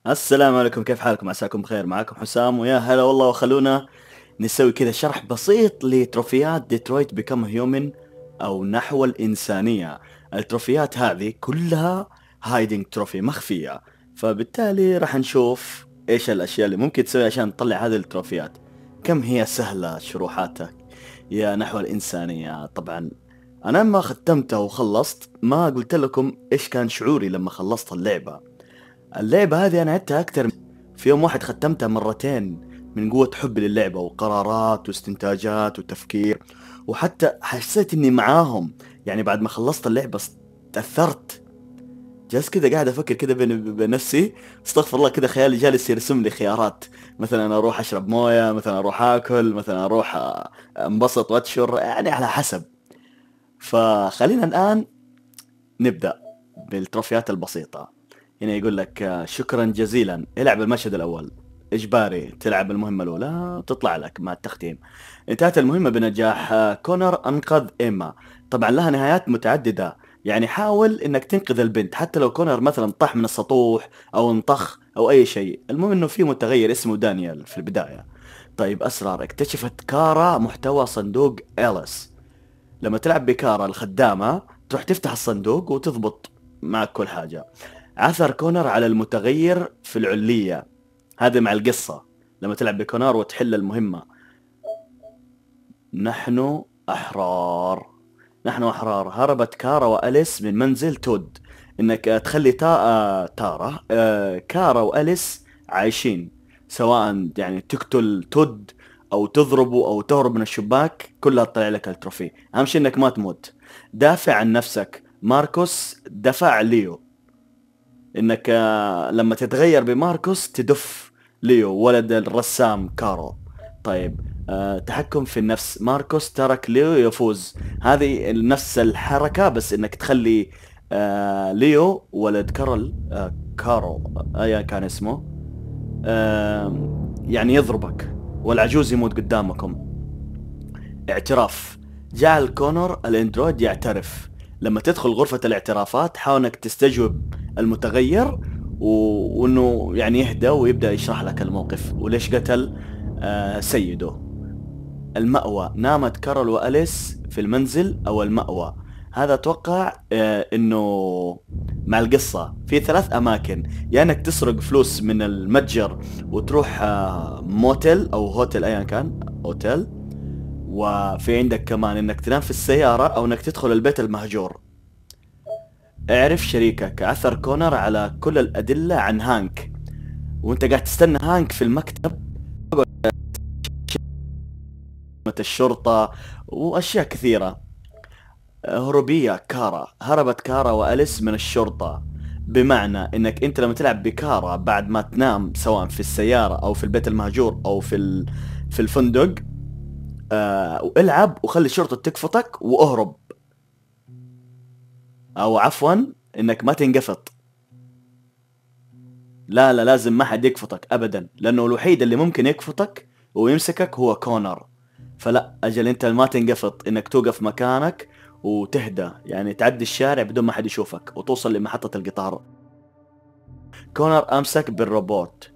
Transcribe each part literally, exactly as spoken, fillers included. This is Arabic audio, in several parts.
السلام عليكم، كيف حالكم؟ عساكم بخير. معكم حسام، ويا هلا والله. وخلونا نسوي كذا شرح بسيط لتروفيات ديترويت بيكم هيومن، او نحو الانسانية. التروفيات هذه كلها هايدنج تروفي، مخفية. فبالتالي راح نشوف ايش الاشياء اللي ممكن تسوي عشان تطلع هذه التروفيات. كم هي سهلة شروحاتها يا نحو الانسانية. طبعا انا ما ختمتها وخلصت، ما قلت لكم ايش كان شعوري لما خلصت اللعبة. اللعبة هذه أنا عدتها أكثر في يوم واحد، ختمتها مرتين من قوة حبي للعبة وقرارات واستنتاجات وتفكير. وحتى حسيت إني معاهم، يعني بعد ما خلصت اللعبة تأثرت. جالس كذا قاعد أفكر كذا بين- بنفسي، استغفر الله، كذا خيالي جالس يرسم لي خيارات. مثلا أروح أشرب موية، مثلا أروح أكل، مثلا أروح أ- أنبسط وأتشر، يعني على حسب. فخلينا الآن نبدأ بالتروفيات البسيطة. هنا يقول لك آه، شكرا جزيلا، العب المشهد الأول. إجباري تلعب المهمة الأولى، تطلع لك مع التختيم. انتهت المهمة بنجاح. آه، كونر أنقذ إيما. طبعا لها نهايات متعددة، يعني حاول إنك تنقذ البنت حتى لو كونر مثلا طاح من السطوح أو انطخ أو أي شيء. المهم إنه في متغير اسمه دانيال في البداية. طيب أسرار. اكتشفت كارا محتوى صندوق إليس. لما تلعب بكارا الخدامة تروح تفتح الصندوق وتضبط معك كل حاجة. عثر كونر على المتغير في العلية، هذا مع القصة. لما تلعب بكونر وتحل المهمة. نحن أحرار. نحن أحرار. هربت كارا وأليس من منزل تود. إنك تخلي تا... آه، تارا آه، كارا وأليس عايشين، سواء يعني تقتل تود أو تضربه أو تهرب من الشباك، كلها تطلع لك التروفي. أهم شيء إنك ما تموت. دافع عن نفسك. ماركوس دفع ليو. إنك آه، لما تتغير بماركوس تدف ليو ولد الرسام كارو. طيب أه تحكم في النفس. ماركوس ترك ليو يفوز. هذه نفس الحركة، بس انك تخلي أه ليو ولد كارل أه كارو ايا كان اسمه أه يعني يضربك، والعجوز يموت قدامكم. اعتراف. جعل كونور الاندرويد يعترف. لما تدخل غرفة الاعترافات حاول انك تستجوب المتغير و... وانه يعني يهدى ويبدأ يشرح لك الموقف وليش قتل آه سيده. المأوى. نامت كارول وأليس في المنزل أو المأوى. هذا أتوقع آه إنه مع القصة في ثلاث أماكن. يا يعني إنك تسرق فلوس من المتجر وتروح آه موتيل أو هوتيل أيا كان، هوتيل. وفي عندك كمان إنك تنام في السيارة أو إنك تدخل البيت المهجور. اعرف شريكك. عثر كونر على كل الأدلة عن هانك، وانت قاعد تستنى هانك في المكتب، الشرطة وأشياء كثيرة. هروبية كارا. هربت كارا وأليس من الشرطة. بمعنى انك انت لما تلعب بكارا بعد ما تنام، سواء في السيارة او في البيت المهجور او في ال... في الفندق، آه والعب وخلي الشرطة تكفطك واهرب. او عفوا، انك ما تنقفط. لا لا، لازم ما حد يكفطك ابدا، لانه الوحيد اللي ممكن يكفطك ويمسكك هو كونر. فلا، اجل انت ما تنقفط، انك توقف مكانك وتهدى، يعني تعدي الشارع بدون ما حد يشوفك وتوصل لمحطة القطار. كونر امسك بالروبوت.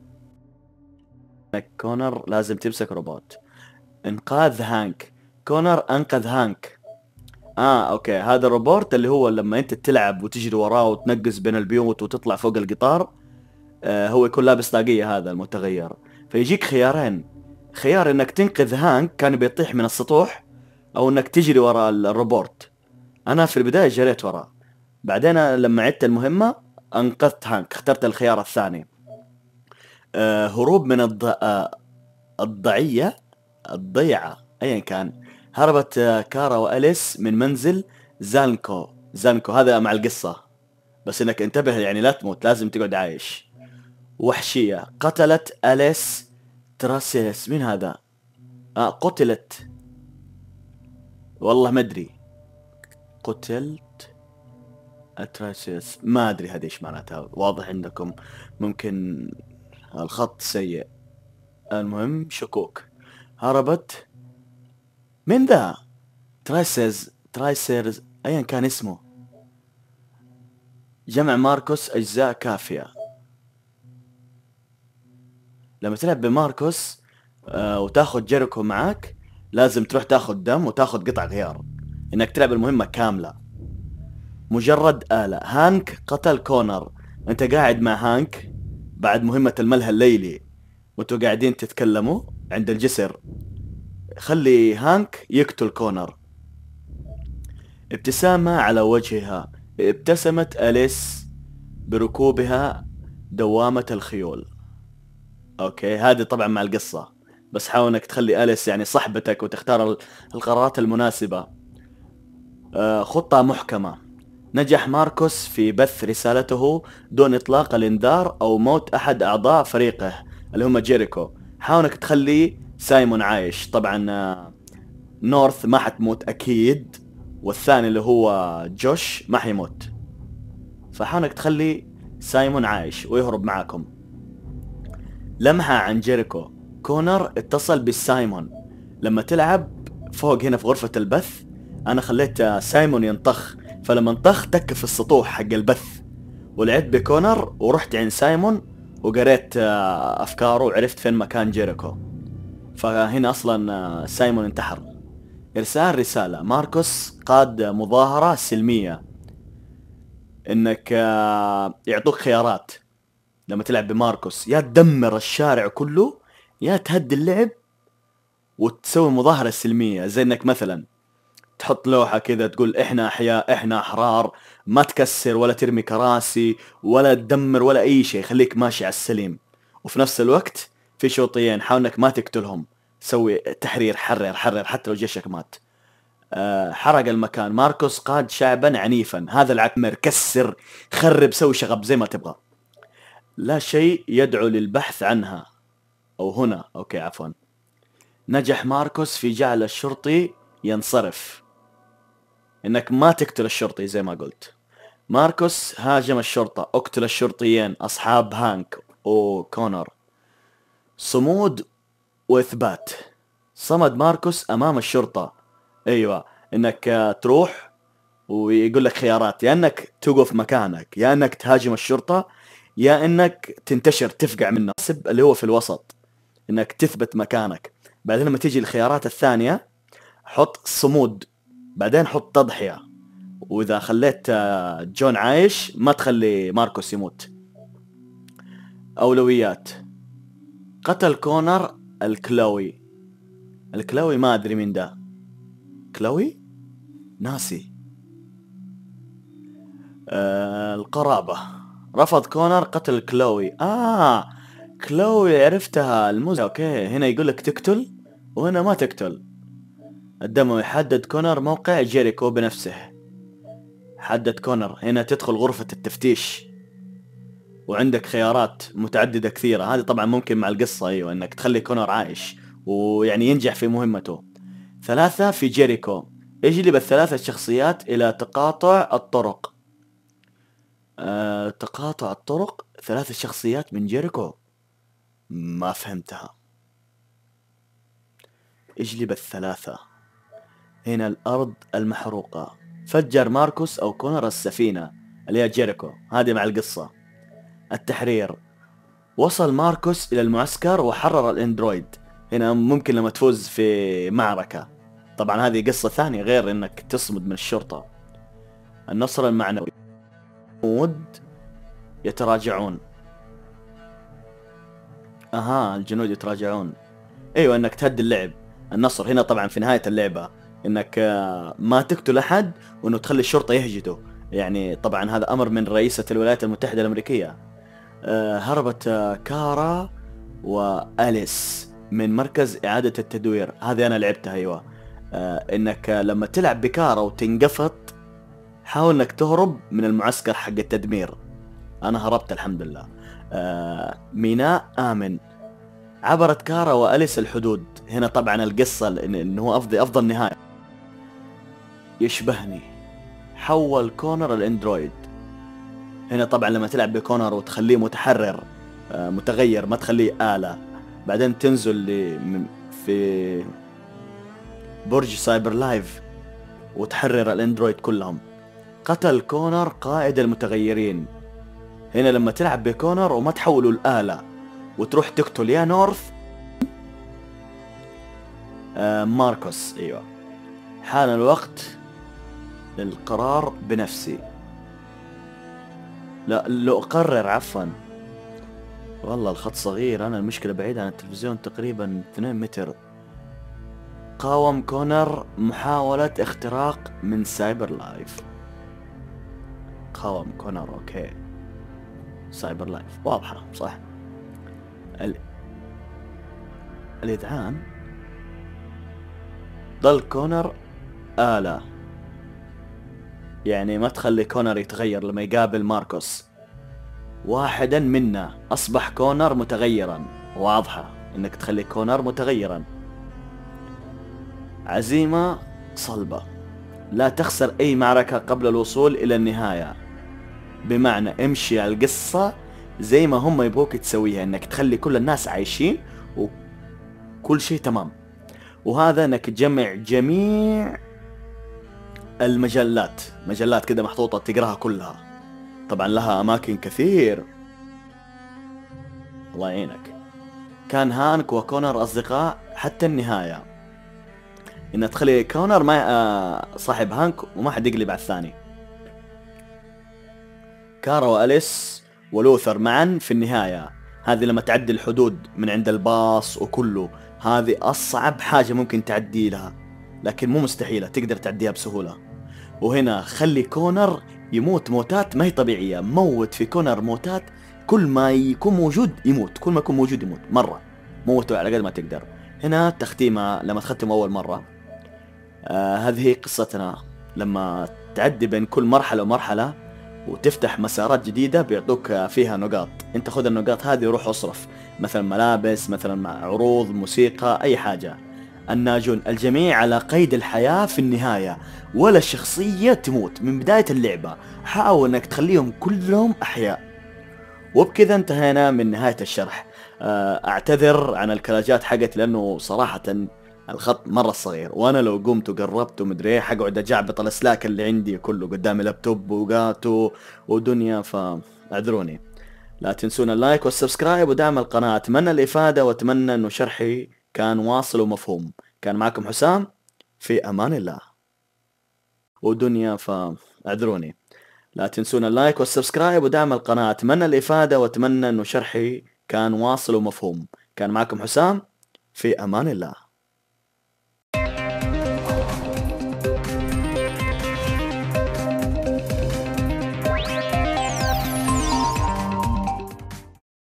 كونر لازم تمسك روبوت. انقاذ هانك. كونر انقذ هانك. اه اوكي، هذا الروبوت اللي هو لما انت تلعب وتجري وراه وتنقز بين البيوت وتطلع فوق القطار. آه هو يكون لابس طاقية هذا المتغير. فيجيك خيارين. خيار انك تنقذ هانك كان بيطيح من السطوح، او انك تجري ورا الروبوت. انا في البداية جريت وراه، بعدين لما عدت المهمة انقذت هانك، اخترت الخيار الثاني. آه هروب من الض... آه الضعية الضيعة ايا كان. هربت آه كارا وأليس من منزل زانكو. زانكو هذا مع القصة، بس انك انتبه يعني لا تموت، لازم تقعد عايش. وحشية. قتلت أليس تراسيس. مين هذا؟ آه قتلت. والله ما ادري. قتلت اتراسيس، ما ادري هذه ايش معناتها، واضح عندكم ممكن الخط سيء. المهم شكوك. هربت. من ذا؟ ترايسيرز ترايسيرز ايا كان اسمه. جمع ماركوس اجزاء كافية. لما تلعب بماركوس آه وتاخذ جيريكو معاك، لازم تروح تاخذ دم وتاخذ قطع غيار، انك تلعب المهمة كاملة. مجرد آلة. هانك قتل كونر، انت قاعد مع هانك بعد مهمة الملهى الليلي وانتوا قاعدين تتكلموا عند الجسر، خلي هانك يقتل كونر. ابتسامة على وجهها، ابتسمت أليس بركوبها دوامة الخيول. اوكي، هذه طبعا مع القصة، بس حاول انك تخلي أليس يعني صحبتك وتختار القرارات المناسبة. آه خطة محكمة. نجح ماركوس في بث رسالته دون اطلاق الانذار او موت احد اعضاء فريقه اللي هم جيريكو. حاول انك تخلي سايمون عايش. طبعا آه نورث ما حتموت اكيد، والثاني اللي هو جوش ما حيموت، فحاول انك تخلي سايمون عايش ويهرب معاكم. لمحة عن جيريكو. كونر اتصل بالسايمون. لما تلعب فوق هنا في غرفة البث، انا خليت سايمون ينطخ، فلما انطخ تك في السطوح حق البث، ولعبت بكونر ورحت عند سايمون وقريت افكاره وعرفت فين مكان جيريكو، فهنا اصلا سايمون انتحر. ارسال رسالة. ماركوس قاد مظاهرة سلمية، انك يعطوك خيارات لما تلعب بماركوس، يا تدمر الشارع كله يا تهدي اللعب وتسوي مظاهرة سلمية، زي انك مثلا تحط لوحة كذا تقول احنا احياء احنا احرار، ما تكسر ولا ترمي كراسي ولا تدمر ولا اي شيء، خليك ماشي على السليم. وفي نفس الوقت في شرطيين حاول انك ما تقتلهم، سوي تحرير، حرر حرر حتى لو جيشك مات. أه حرق المكان. ماركوس قاد شعبا عنيفا، هذا العكمر، كسر خرب سوي شغب زي ما تبغى، لا شيء يدعو للبحث عنها. او هنا اوكي عفوا. نجح ماركوس في جعل الشرطي ينصرف، انك ما تقتل الشرطي زي ما قلت. ماركوس هاجم الشرطة، اقتل الشرطيين اصحاب هانك وكونر. صمود واثبات. صمد ماركوس امام الشرطة. ايوه، انك تروح ويقول لك خيارات، يا انك توقف مكانك، يا انك تهاجم الشرطة، يا انك تنتشر تفقع منه. اللي هو في الوسط، انك تثبت مكانك. بعدين لما تيجي الخيارات الثانية حط صمود، بعدين حط تضحية، واذا خليت جون عايش ما تخلي ماركوس يموت. اولويات. قتل كونر الكلاوي. الكلاوي ما ادري مين ده. كلاوي ناسي. آه القرابة. رفض كونر قتل الكلاوي. اه كلاوي عرفتها الموزة. اوكي، هنا يقولك تقتل وهنا ما تقتل. الدموي. حدد كونر موقع جيريكو بنفسه. حدد كونر. هنا تدخل غرفة التفتيش وعندك خيارات متعددة كثيرة. هذه طبعا ممكن مع القصة، ايوه، انك تخلي كونر عايش ويعني ينجح في مهمته. ثلاثة في جيريكو. اجلب الثلاثة الشخصيات الى تقاطع الطرق. أه تقاطع الطرق. ثلاثة شخصيات من جيريكو ما فهمتها. اجلب الثلاثة. هنا الارض المحروقة. فجر ماركوس او كونر السفينة اللي هي جيريكو، هذه مع القصة. التحرير. وصل ماركوس الى المعسكر وحرر الاندرويد. هنا ممكن لما تفوز في معركة، طبعا هذه قصة ثانية غير انك تصمد من الشرطة. النصر المعنوي. الجنود يتراجعون. اها الجنود يتراجعون، ايوه، انك تهدي اللعب. النصر هنا طبعا في نهاية اللعبة انك ما تقتل احد وانه تخلي الشرطة يهجدوا، يعني طبعا هذا امر من رئيسة الولايات المتحدة الامريكية. هربت كارا وأليس من مركز إعادة التدوير. هذه أنا لعبتها أيوة. إنك لما تلعب بكارا وتنقفط حاول إنك تهرب من المعسكر حق التدمير. أنا هربت الحمد لله. ميناء آمن. عبرت كارا وأليس الحدود. هنا طبعا القصة إنه هو أفضل أفضل نهاية. يشبهني. حول كونر الاندرويد. هنا طبعا لما تلعب بكونر وتخليه متحرر متغير، ما تخليه آلة، بعدين تنزل في برج سايبر لايف وتحرر الاندرويد كلهم. قتل كونر قائد المتغيرين. هنا لما تلعب بكونر وما تحولوا الآلة، وتروح تقتل يا نورث آه ماركوس. ايوه، حان الوقت للقرار بنفسي. لا لأقرر عفوا. والله الخط صغير، انا المشكلة بعيد عن التلفزيون تقريبا اثنين متر. قاوم كونر محاولة اختراق من سايبر لايف. قاوم كونر، اوكي. سايبر لايف واضحة صح. ال... الإذعان. ضل كونر آلة، يعني ما تخلي كونر يتغير لما يقابل ماركوس. واحدا منا أصبح كونر متغيرا. واضحة إنك تخلي كونر متغيرا. عزيمة صلبة، لا تخسر أي معركة قبل الوصول إلى النهاية. بمعنى امشي على القصة زي ما هم يبغوك تسويها، إنك تخلي كل الناس عايشين وكل شيء تمام. وهذا إنك تجمع جميع المجلات، مجلات كده محطوطة تقراها كلها. طبعا لها أماكن كثير. الله يعينك. كان هانك وكونر أصدقاء حتى النهاية. إن تخلي كونر ما صاحب هانك وما حد يقلب على الثاني. كارا وأليس ولوثر معا في النهاية. هذه لما تعدي الحدود من عند الباص وكله، هذه أصعب حاجة ممكن تعدي لها، لكن مو مستحيلة، تقدر تعديها بسهولة. وهنا خلي كونر يموت موتات ما هي طبيعية. موت في كونر موتات، كل ما يكون موجود يموت، كل ما يكون موجود يموت مرة. موته على قد ما تقدر. هنا تختيمة لما تختم أول مرة. آه هذه هي قصتنا. لما تعدي بين كل مرحلة ومرحلة وتفتح مسارات جديدة بيعطوك فيها نقاط. انت خذ النقاط هذه وروح اصرف، مثلا ملابس، مثلا مع عروض، موسيقى، اي حاجة. الناجون الجميع على قيد الحياة في النهاية، ولا شخصية تموت من بداية اللعبة. حاول انك تخليهم كلهم احياء. وبكذا انتهينا من نهاية الشرح. اعتذر عن الكلاجات حقتي لانه صراحة الخط مرة صغير، وانا لو قمت وقربت ومدري ايه حقعد اجعبط الاسلاك اللي عندي كله قدامي، لابتوب وقاتو ودنيا، فاعذروني. لا تنسون اللايك والسبسكرايب ودعم القناة. اتمنى الافادة واتمنى انه شرحي كان واصل ومفهوم. كان معكم حسام، في امان الله ودنيا، فاعذروني. لا تنسون اللايك والسبسكرايب ودعم القناة. اتمنى الافادة واتمنى انه شرحي كان واصل ومفهوم. كان معكم حسام، في امان الله.